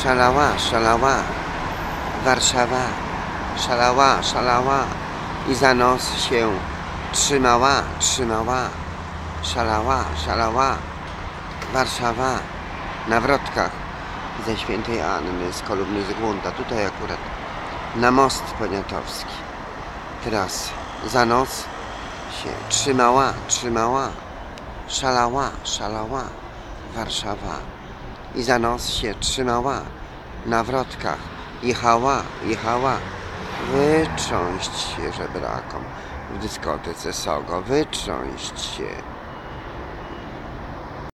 Szalała, szalała, Warszawa, szalała, szalała i za nos się trzymała, trzymała, szalała, szalała, Warszawa, na wrotkach ze Świętej Anny, z kolumny Zygmunta, tutaj akurat na most poniatowski. Teraz za nos się trzymała, trzymała, szalała, szalała, Warszawa i za nos się trzymała, na wrotkach jechała, jechała, wytrząść się żebrakom w dyskotece Sogo, wytrząść się.